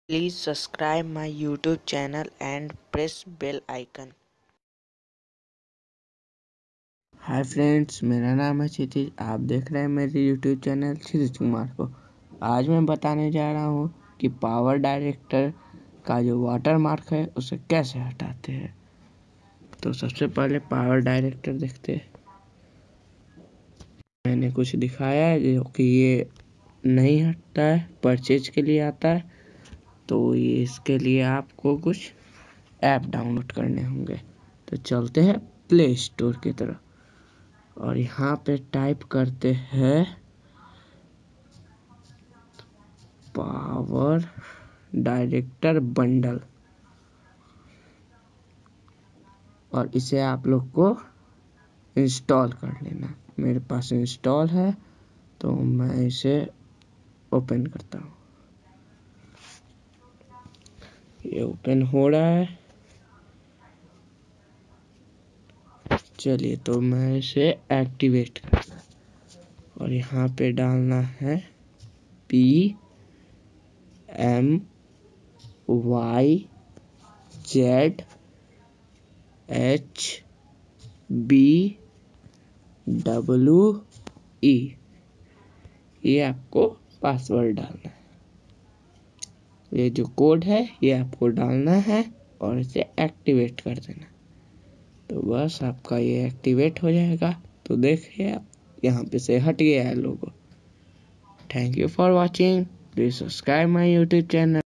Please subscribe my YouTube channel and press bell icon. Hi friends, मेरा नाम है क्षितिज। आप देख रहे हैं मेरे यूट्यूब चैनल क्षितिज कुमार को। आज मैं बताने जा रहा हूँ कि पावर डायरेक्टर का जो वाटर मार्क है उसे कैसे हटाते हैं। तो सबसे पहले पावर डायरेक्टर देखते हैं। मैंने कुछ दिखाया है जो कि ये नहीं हटता है, परचेज के लिए आता है। तो ये इसके लिए आपको कुछ ऐप डाउनलोड करने होंगे। तो चलते हैं प्ले स्टोर की तरफ और यहाँ पे टाइप करते हैं पावर डायरेक्टर बंडल और इसे आप लोग को इंस्टॉल कर लेना। मेरे पास इंस्टॉल है तो मैं इसे ओपन करता हूँ। ये ओपन हो रहा है। चलिए, तो मैं इसे एक्टिवेट करता और यहाँ पे डालना है PMYZHBWE। ये आपको पासवर्ड डालना है। ये जो कोड है ये आपको डालना है और इसे एक्टिवेट कर देना। तो बस आपका ये एक्टिवेट हो जाएगा। तो देखिए, आप यहाँ पे से हट गया है logo. Thank you for watching. Please subscribe my YouTube channel.